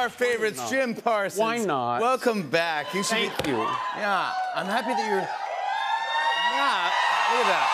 our favorites, Jim Parsons. Why not? Welcome back. You should Thank you. Yeah, I'm happy that you're. Yeah, look at that.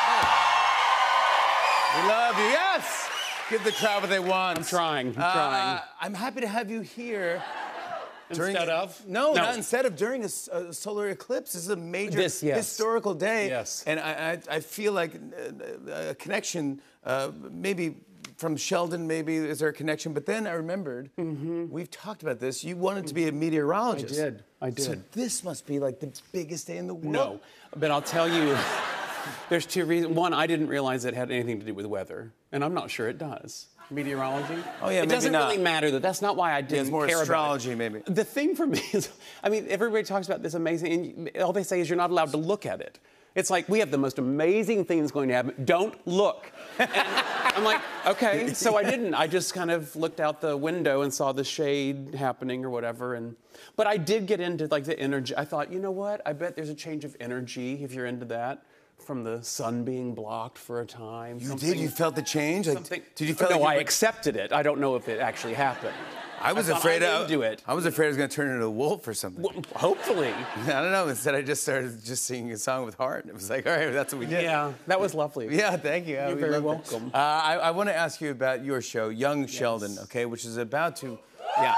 We love you. Yes. Give the crowd what they want. I'm trying. I'm happy to have you here. Instead of? No, not instead of. During a solar eclipse. This is a major historical day. Yes. And I feel like a connection, maybe from Sheldon, maybe is there a connection? But then I remembered, we've talked about this, you wanted to be a meteorologist. I did. So this must be like the biggest day in the world. No, but I'll tell you, there's two reasons. One, I didn't realize it had anything to do with weather, and I'm not sure it does. Meteorology? Oh, yeah, it doesn't really matter, though. That's not why I didn't care about it. It's more astrology, maybe. The thing for me is, I mean, everybody talks about this amazing, and all they say is you're not allowed to look at it. It's like, we have the most amazing things going to happen. Don't look. And I'm like, okay. So I didn't. I just kind of looked out the window and saw the shade happening or whatever. But I did get into, like, the energy. I thought, you know what? I bet there's a change of energy if you're into that. From the sun being blocked for a time. You did? You felt the change? Like, did you feel no, like I accepted it. I don't know if it actually happened. I was afraid I do it. I was afraid I was going to turn into a wolf or something. Well, hopefully. I don't know. Instead, I just started singing a song with heart. It was like, all right, that's what we did. Yeah, that was lovely. Yeah, thank you. You're very welcome. I want to ask you about your show, Young Sheldon, okay, which is about to. Yeah.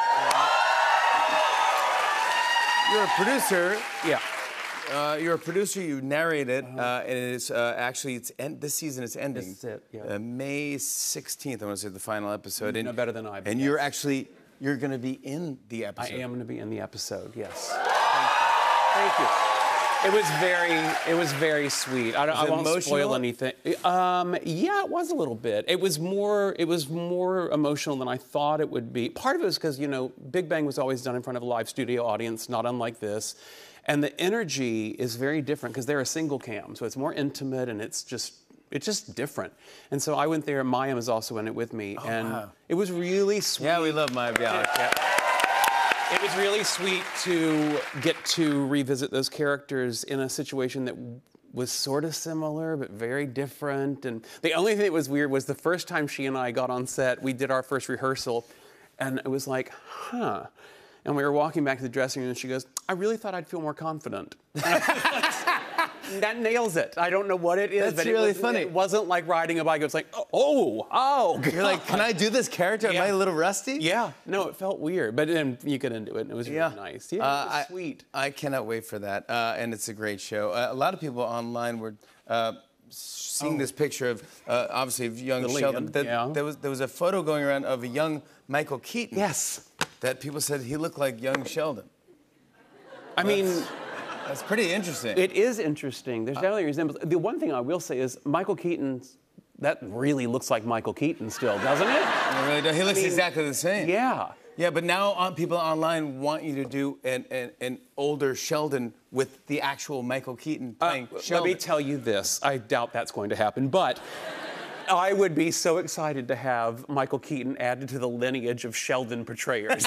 You're a producer. Yeah. You're a producer. You narrate it, and it's actually this season. It's ending. This is it. Yeah. May 16th. I want to say the final episode. You know better than I. And you're going to be in the episode. I am going to be in the episode. Yes. Thank you. It was very sweet. I won't spoil anything. Yeah, it was a little bit. It was more emotional than I thought it would be. Part of it was because, you know, Big Bang was always done in front of a live studio audience, not unlike this. And the energy is very different because they're a single cam, so it's more intimate and it's just different. And so I went there, and Mayim is also in it with me, and it was really sweet. Yeah, we love Mayim Bialik. Yeah. It was really sweet to get to revisit those characters in a situation that was sort of similar, but very different. And the only thing that was weird was the first time she and I got on set, we did our first rehearsal, and it was like, huh. And we were walking back to the dressing room, and she goes, I really thought I'd feel more confident. That nails it. I don't know what it is. That's really funny. It wasn't like riding a bike. It was like, oh. You're like, can I do this character? Am I a little rusty? Yeah. No, it felt weird. But then you get into it, and it was really nice. Yeah, it was sweet. I cannot wait for that. And it's a great show. A lot of people online were seeing this picture of, obviously, of young Sheldon. There was a photo going around of a young Michael Keaton. Yes. That people said he looked like young Sheldon. I mean... That's pretty interesting. It is interesting. There's definitely a resemblance. The one thing I will say is Michael Keaton, that really looks like Michael Keaton still, doesn't it? It really does. He looks exactly the same. Yeah. Yeah, but now people online want you to do an older Sheldon with the actual Michael Keaton playing Sheldon. Let me tell you this. I doubt that's going to happen, but... I would be so excited to have Michael Keaton added to the lineage of Sheldon portrayers.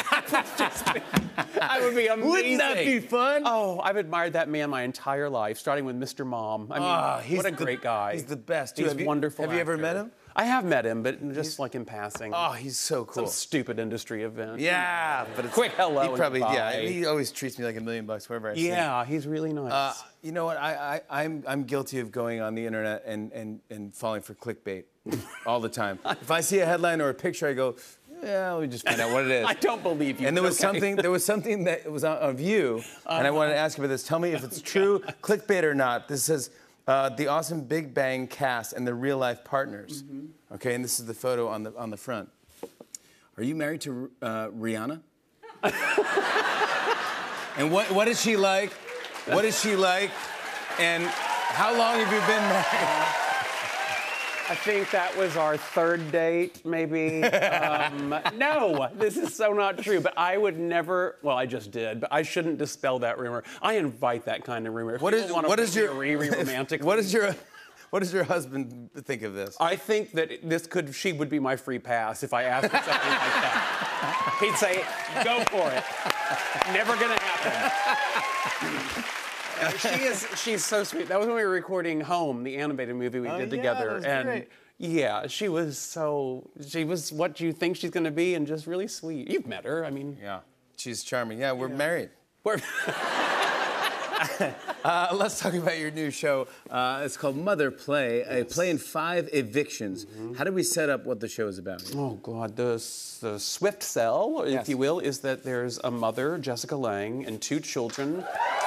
I would be amazing. Wouldn't that be fun? Oh, I've admired that man my entire life, starting with Mr. Mom. I mean, what a great guy. He's the best. He's wonderful. Have you ever met him? I have met him, but just like in passing. Oh, he's so cool. Some stupid industry event. Yeah, but it's quick hello. He probably, and he always treats me like $1 million wherever I see him. Yeah, he's really nice. You know what? I'm guilty of going on the internet and falling for clickbait all the time. If I see a headline or a picture, I go, yeah, let me just find out what it is. I don't believe you. And there was something that was of you, and I wanted to ask you about this. Tell me if it's true, clickbait or not. This says the awesome Big Bang cast and their real life partners. Okay, and this is the photo on the front. Are you married to Rihanna? And what is she like? What is she like? And how long have you been married? I think that was our third date, maybe. No, this is so not true. But I would never. Well, I just did, but I shouldn't dispel that rumor. I invite that kind of rumor. What does your husband think of this? I think that she would be my free pass if I asked her something like that. He'd say, "Go for it." Never gonna happen. She's so sweet. That was when we were recording Home, the animated movie we did together. That was great. Yeah, she was what you think she's gonna be, and just really sweet. You've met her, I mean. Yeah. She's charming. Yeah, we're married. We're Let's talk about your new show. It's called Mother Play, a play in 5 evictions. How do we set up what the show is about? Oh, God. The swift sell, if you will, is that there's a mother, Jessica Lange, and 2 children.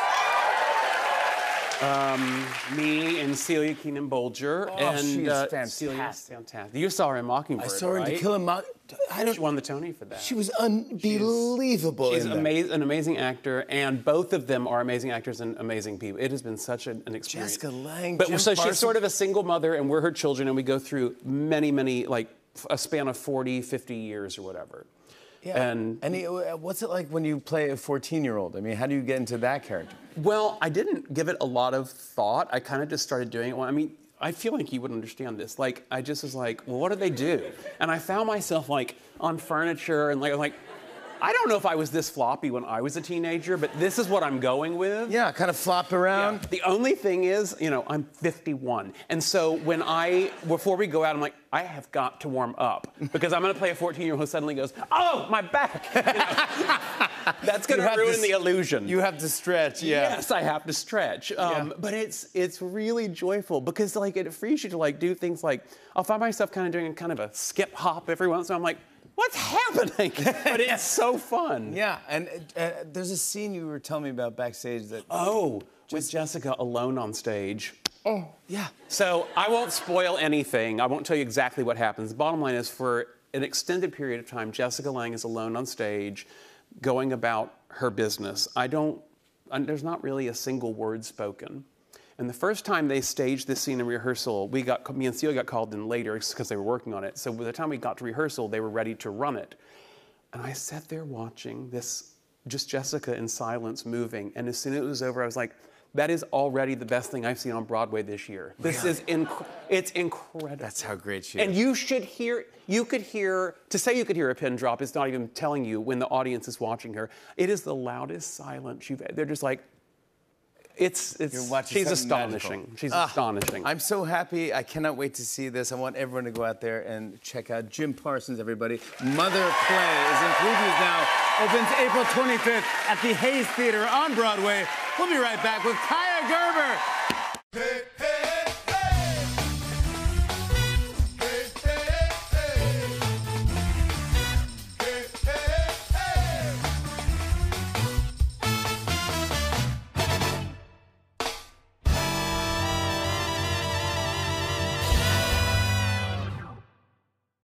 Me and Celia Keenan Bolger. And she's fantastic. Celia's fantastic. You saw her in Mockingbird, I saw her right? in To Kill a Mockingbird. She won the Tony for that. She was unbelievable. She's an amazing actor, and both of them are amazing actors and amazing people. It has been such an experience. Jessica Lange, but Jim so Parsons. she's sort of a single mother, and we're her children, and we go through many, like a span of 40, 50 years or whatever. Yeah. And what's it like when you play a 14-year-old? I mean, how do you get into that character? Well, I didn't give it a lot of thought. I kind of just started doing it. Well, I mean, I feel like you would understand this. Like, I just was like, well, what do they do? And I found myself like on furniture and like I don't know if I was this floppy when I was a teenager, but this is what I'm going with. Yeah, kind of flop around. Yeah. The only thing is, you know, I'm 51. And so before we go out, I'm like, I have got to warm up because I'm going to play a 14-year-old who suddenly goes, oh, my back. You know? That's going to ruin the illusion. You have to stretch, yeah. Yes, I have to stretch. But it's really joyful because like it frees you to like do things like, I'll find myself kind of doing kind of a skip hop every once in a while. I'm like, what's happening? But it's so fun. Yeah, and there's a scene you were telling me about backstage that... Oh, with Jessica alone on stage. Oh, yeah. So I won't spoil anything. I won't tell you exactly what happens. The bottom line is for an extended period of time, Jessica Lange is alone on stage going about her business. There's not really a single word spoken. And the first time they staged this scene in rehearsal, me and Celia got called in later because they were working on it. So by the time we got to rehearsal, they were ready to run it. And I sat there watching this, just Jessica in silence moving. And as soon as it was over, I was like, that is already the best thing I've seen on Broadway this year. This is it's incredible. That's how great she is. And you could hear, to say you could hear a pin drop is not even telling you when the audience is watching her. It is the loudest silence they're just like, she's astonishing. Magical. She's astonishing. I'm so happy. I cannot wait to see this. I want everyone to go out there and check out Jim Parsons, everybody. Mother Play is in previews now. Opens April 25th at the Hayes Theater on Broadway. We'll be right back with Kaia Gerber. Hey, hey.